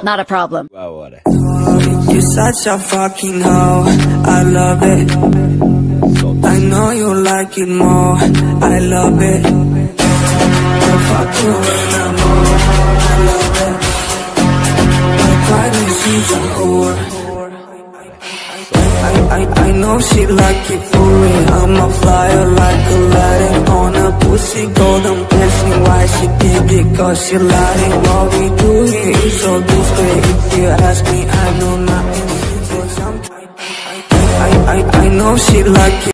Not a problem. You're such a fucking hoe, I love it. I know you like it more, I love it. I fuck you when I'm more, I love it. My privacy's a whore. I know she like it for me. I'm a flyer like Aladdin on a pussy golden blessing. Why she did it? Cause she lied it. What we do here is so discreet. If you ask me, I know nothing. I know she like it.